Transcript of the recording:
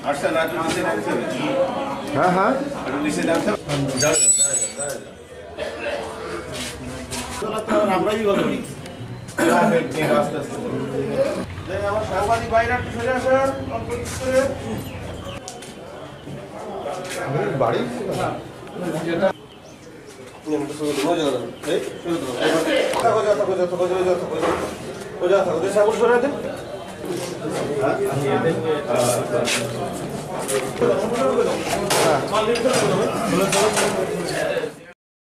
হ্যাঁ হ্যাঁ আমরাই বলি আমার সাংবাদিক বাইরে একটু সরে আসেন বাড়ি সরে